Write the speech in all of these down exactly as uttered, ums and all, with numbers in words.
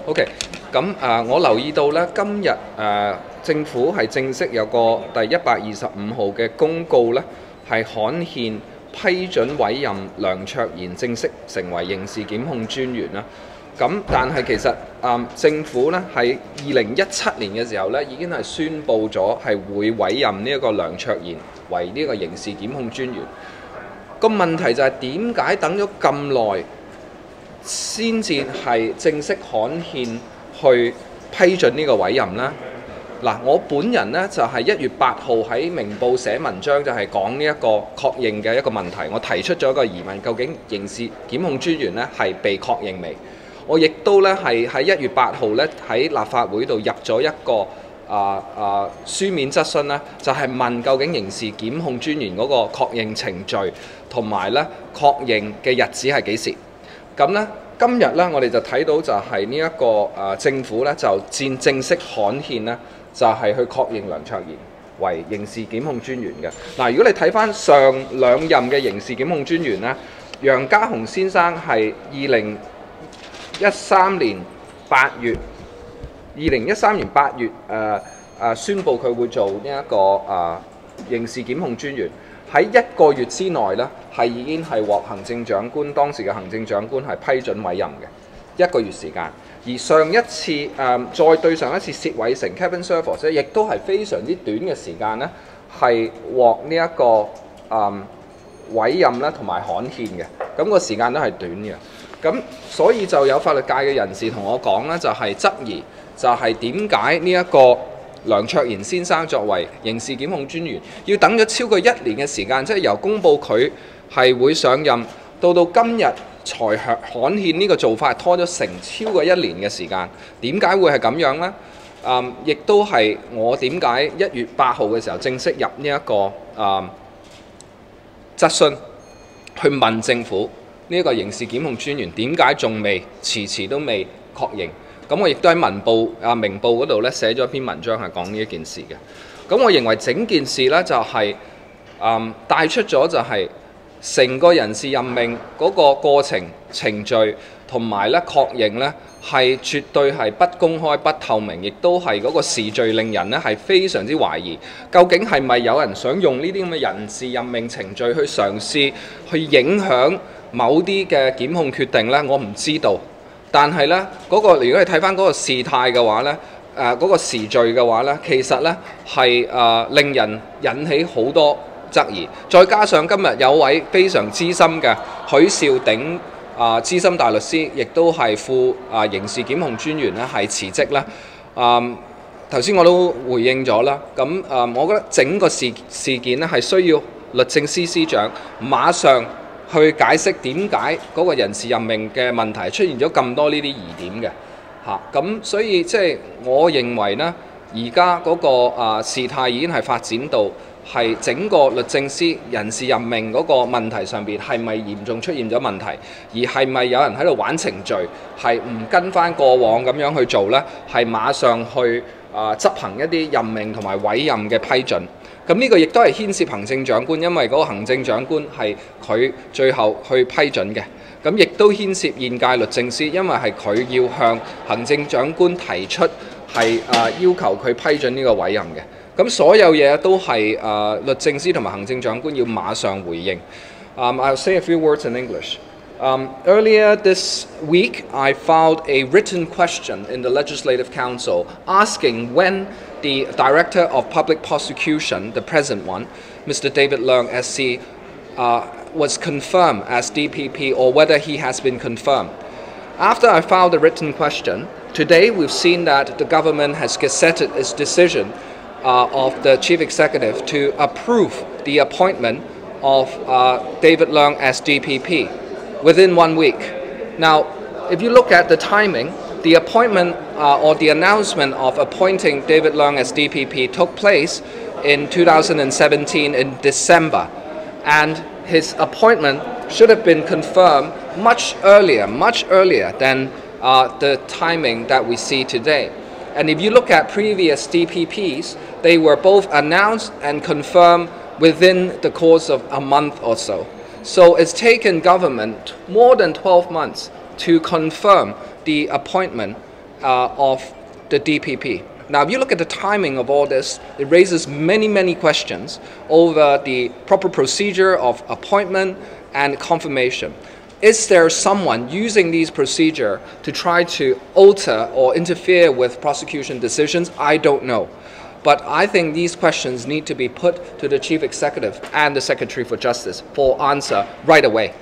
OK，咁誒、呃，我留意到咧，今日誒、呃、政府係正式有個第一百二十五號嘅公告咧，係刊憲批准委任梁卓賢正式成為刑事檢控專員啦。咁但係其實誒、呃、政府咧喺二零一七年嘅時候咧，已經係宣布咗係會委任呢一個梁卓賢為呢個刑事檢控專員。個問題就係點解等咗咁耐先至係正式刊憲去批准呢個委任呢？嗱，我本人呢就係一月八號喺明報寫文章，就係講呢一個確認嘅一個問題。我提出咗一個疑問，究竟刑事檢控專員呢係被確認未？我亦都呢係喺一月八號呢喺立法會度入咗一個啊啊書面質詢呢，就係問究竟刑事檢控專員嗰個確認程序同埋呢確認嘅日子係幾時？咁咧，今日咧，我哋就睇到就係呢一個誒、呃、政府咧，就戰正式刊憲咧，就係、是、去確認梁卓賢為刑事檢控專員嘅。嗱、呃，如果你睇翻上兩任嘅刑事檢控專員咧，楊家雄先生係二零一三年八月，二零一三年八月誒誒、呃呃、宣布佢會做呢、這、一個誒、呃、刑事檢控專員。喺一個月之內咧，係已經係獲行政長官當時嘅行政長官係批准委任嘅一個月時間。而上一次誒、呃、再對上一次薛偉成 Kevin Servos 亦都係非常之短嘅時間咧，係獲呢、這、一個誒、呃、委任咧同埋刊憲嘅。咁、那個時間都係短嘅。咁所以就有法律界嘅人士同我講咧，就係、是、質疑就係點解呢一個梁卓賢先生作為刑事檢控專員，要等咗超過一年嘅時間，即係由公佈佢係會上任，到到今日才刊憲呢個做法，拖咗成超過一年嘅時間。點解會係咁樣呢？嗯，亦都係我點解一月八號嘅時候正式入呢、這、一個誒、嗯、質詢，去問政府呢一個刑事檢控專員點解仲未遲遲都未確認？咁我亦都喺文報啊明報嗰度咧寫咗一篇文章係講呢一件事嘅。咁我認為整件事咧就係、是、嗯帶出咗就係成個人事任命嗰個過程程序同埋咧確認咧係絕對係不公開不透明，亦都係嗰個時序令人咧係非常之懷疑，究竟係咪有人想用呢啲咁嘅人事任命程序去嘗試去影響某啲嘅檢控決定咧？我唔知道。但係咧，嗰、那個如果你睇翻嗰個事態嘅話咧，誒、呃、嗰、那個時序嘅話咧，其實咧係誒令人引起好多質疑。再加上今日有位非常資深嘅許兆鼎啊、呃、資深大律師，亦都係副啊、呃、刑事檢控專員咧，係辭職啦。啊頭先我都回應咗啦。咁誒、呃，我覺得整個事事件咧係需要律政司司長馬上去解釋點解嗰個人事任命嘅問題出現咗咁多呢啲疑點嘅嚇，咁、啊、所以即係我認為呢，而家嗰個啊事態已經係發展到係整個律政司人事任命嗰個問題上邊係咪嚴重出現咗問題，而係咪有人喺度玩程序，係唔跟翻過往咁樣去做呢？係馬上去啊執行一啲任命同埋委任嘅批准。咁呢個亦都係牽涉行政長官，因為嗰個行政長官係佢最後去批准嘅。咁亦都牽涉現屆律政司，因為係佢要向行政長官提出係啊要求佢批准呢個委任嘅。咁所有嘢都係啊律政司同埋行政長官要馬上回應。Um, I'll say a few words in English. Um, earlier this week, I filed a written question in the Legislative Council asking when the Director of Public Prosecution, the present one, Mister David Leung, S C, uh, was confirmed as D P P or whether he has been confirmed. After I filed the written question, today we've seen that the government has gazetted its decision uh, of the Chief Executive to approve the appointment of uh, David Leung as D P P within one week. Now, if you look at the timing, the appointment uh, or the announcement of appointing David Leung as D P P took place in two thousand seventeen in December, and his appointment should have been confirmed much earlier, much earlier than uh, the timing that we see today. And if you look at previous D P Ps, they were both announced and confirmed within the course of a month or so. So it's taken government more than twelve months to confirm the appointment uh, of the D P P. Now, if you look at the timing of all this, it raises many, many questions over the proper procedure of appointment and confirmation. Is there someone using these procedures to try to alter or interfere with prosecution decisions? I don't know. But I think these questions need to be put to the Chief Executive and the Secretary for Justice for answer right away.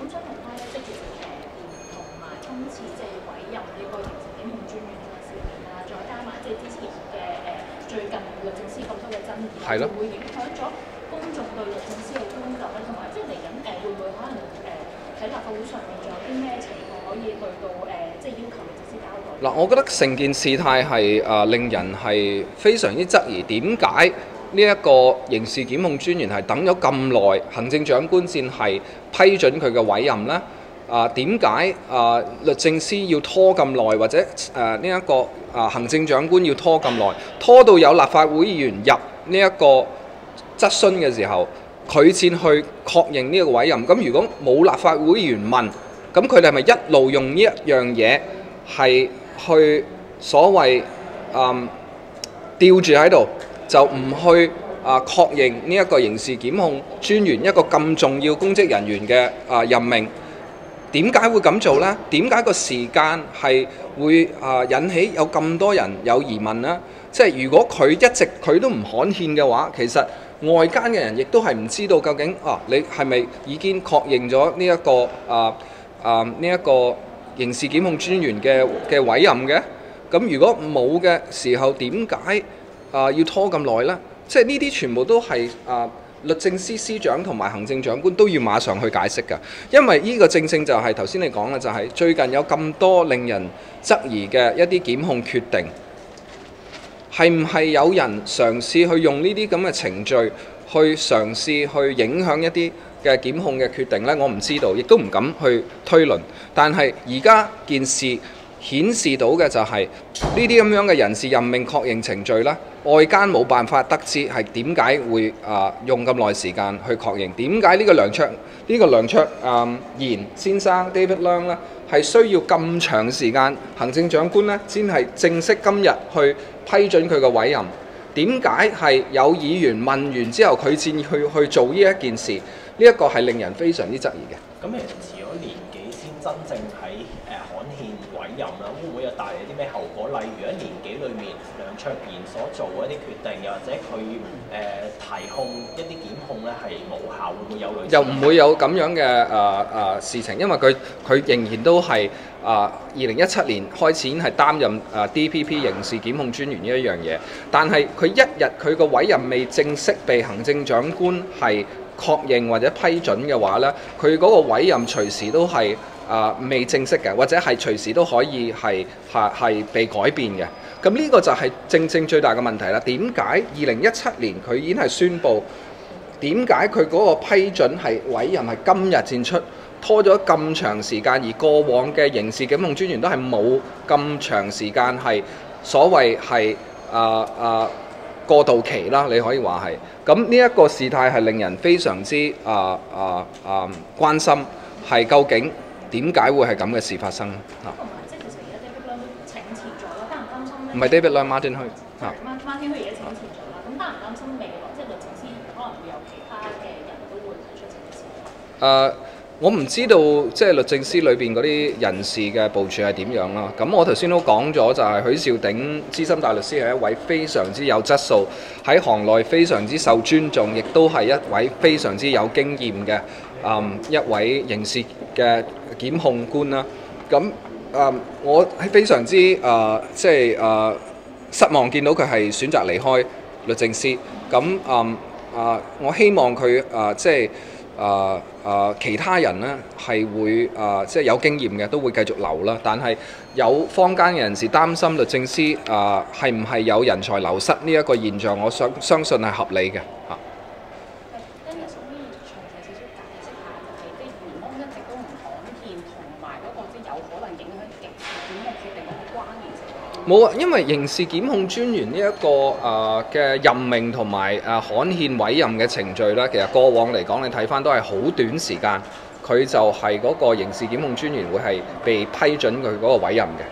係咯。會影響咗公眾對律政司嘅觀感咧，同埋即係嚟緊誒會唔會可能誒喺立法會上面仲有啲咩情況可以去到誒即係要求律政司交代？嗱，我覺得成件事態係誒令人係非常之質疑，點解呢一個刑事檢控專員係等咗咁耐，行政長官先係批准佢嘅委任咧？啊點解啊律政司要拖咁耐，或者誒呢一個啊行政長官要拖咁耐，拖到有立法會議員入呢一個質詢嘅時候，佢先去確認呢一個委任。咁如果冇立法會議員問，咁佢哋係咪一路用呢一樣嘢係去所謂嗯吊住喺度，就唔去啊確認呢一個刑事檢控專員一個咁重要公職人員嘅啊任命？點解會咁做呢？點解個時間係會啊引起有咁多人有疑問呢？即係如果佢一直佢都唔刊憲嘅話，其實外間嘅人亦都係唔知道究竟啊你係咪已經確認咗呢一個啊啊呢一個刑事檢控專員嘅嘅委任嘅？咁如果冇嘅時候，點解啊要拖咁耐呢？即係呢啲全部都係啊。律政司司長同埋行政長官都要馬上去解釋㗎，因為呢個正正就係頭先你講嘅，就係最近有咁多令人質疑嘅一啲檢控決定，係唔係有人嘗試去用呢啲咁嘅程序去嘗試去影響一啲嘅檢控嘅決定呢？我唔知道，亦都唔敢去推論。但係而家件事顯示到嘅就係呢啲咁樣嘅人事任命確認程序啦。外間冇辦法得知係點解會啊、呃、用咁耐時間去確認，點解呢個梁卓呢、呢個梁卓啊賢先生 David Leung 咧係需要咁長時間，行政長官咧先係正式今日去批准佢嘅委任？點解係有議員問完之後佢先去去做呢一件事？呢、呢、一個係令人非常之質疑嘅。咁其實遲咗年幾先真正喺誒刊憲委任啦，會唔會有帶嚟啲咩後果？例如喺年幾裏面，梁卓賢所做嘅一啲決定，又或者佢誒、呃、提控一啲檢控咧係無效，會唔會有類似？又唔會有咁樣嘅誒誒事情，因為佢佢仍然都係啊二零一七年開始已經係擔任啊 D P P 刑事檢控專員呢一樣嘢，但係佢一日佢個委任未正式被行政長官係確認或者批准嘅話咧，佢嗰個委任隨時都係啊、呃、未正式嘅，或者係隨時都可以係係係被改變嘅。咁呢個就係正正最大嘅問題啦。點解二零一七年佢已經係宣布？點解佢嗰個批准係委任係今日先出，拖咗咁長時間，而過往嘅刑事檢控專員都係冇咁長時間係所謂係啊啊過渡期啦，你可以話係。咁呢一個事態係令人非常之啊啊啊關心，係究竟點解會係咁嘅事發生啊？唔係 David Leung Martin Hui 啊 ，Martin Hui 而家請辭咗啦。咁擔唔擔心未來即係律政司可能會有其他嘅人都會提出請辭？誒，我唔知道即係律政司裏邊嗰啲人事嘅部署係點樣啦。咁我頭先都講咗，就係許兆鼎資深大律師係一位非常之有質素，喺行內非常之受尊重，亦都係一位非常之有經驗嘅嗯一位刑事嘅檢控官啦。咁誒、嗯，我係非常之誒、呃，即係誒、呃、失望見到佢係選擇離開律政司。咁誒誒，我希望佢誒、呃、即係誒誒其他人咧係會誒、呃、即係有經驗嘅都會繼續留啦。但係有坊間嘅人士擔心律政司誒係唔係有人才流失呢一個現象，我想相信係合理嘅嚇。冇啊，因為刑事檢控專員呢、這、一個誒嘅、呃、任命同埋誒刊憲委任嘅程序咧，其實過往嚟講，你睇翻都係好短時間，佢就係嗰個刑事檢控專員會係被批准佢嗰個委任嘅。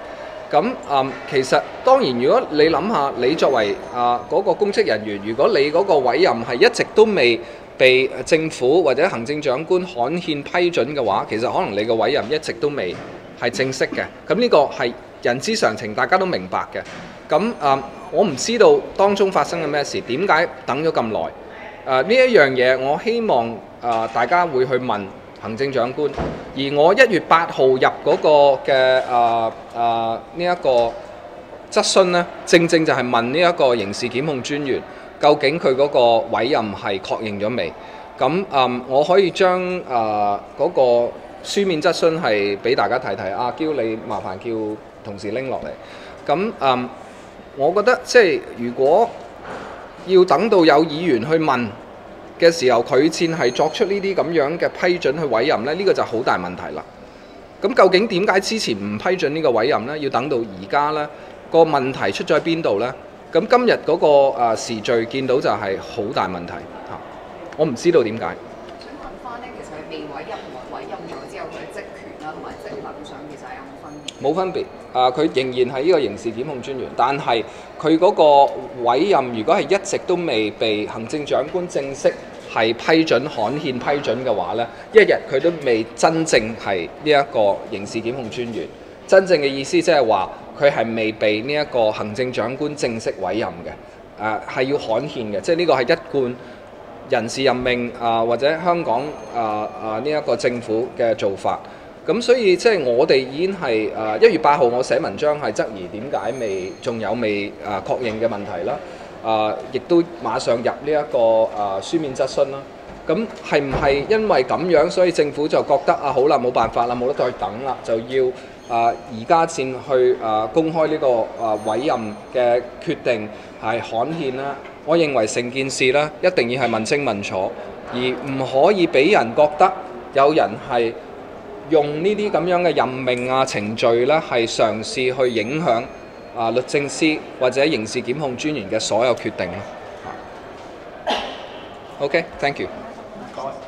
咁嗯，其實當然，如果你諗下，你作為啊嗰個公職人員，如果你嗰個委任係一直都未被政府或者行政長官刊憲批准嘅話，其實可能你個委任一直都未係正式嘅。咁呢個係人之常情，大家都明白嘅。咁啊、嗯，我唔知道當中發生嘅咩事，點解等咗咁耐？誒、呃、呢一樣嘢，我希望啊、呃、大家會去問行政長官。而我一月八號入嗰個嘅啊啊呢一個質詢呢，正正就係問呢一個刑事檢控專員，究竟佢嗰個委任係確認咗未？咁嗯，我可以將啊嗰個書面質詢係俾大家睇睇。阿嬌，你麻煩叫同事拎落嚟。咁嗯，我覺得即係如果要等到有議員去問嘅時候，佢先係作出呢啲咁樣嘅批准去委任呢，呢、呢個就好大問題啦。咁究竟點解之前唔批准呢個委任呢？要等到而家呢？個問題出咗喺邊度呢？咁今日嗰個誒時序見到就係好大問題嚇，我唔知道點解。 想問翻呢，其實佢被委任同埋委任咗之後，佢嘅職權啦同埋職能上其實係有冇分別？ 冇分別，啊佢仍然係呢個刑事檢控專員，但係佢嗰個委任如果係一直都未被行政長官正式係批准刊憲批准嘅話呢，一日佢都未真正係呢一個刑事檢控專員。真正嘅意思即係話佢係未被呢一個行政長官正式委任嘅，誒、呃、係要刊憲嘅，即係呢個係一貫人事任命啊、呃、或者香港啊啊呢一個政府嘅做法。咁所以即係我哋已經係誒一月八號我寫文章係質疑點解未仲有未誒、呃、確認嘅問題啦，啊、呃、亦都馬上入呢、這、一個誒、呃、書面質詢啦。咁係唔係因為咁樣，所以政府就覺得啊好啦，冇辦法啦，冇得再等啦，就要啊而家先去啊公開呢個啊委任嘅決定係刊憲啦？我認為成件事咧一定要係問清問楚，而唔可以俾人覺得有人係用呢啲咁樣嘅任命啊程序咧係嘗試去影響啊律政司或者刑事檢控專員嘅所有決定咯。OK，thank you。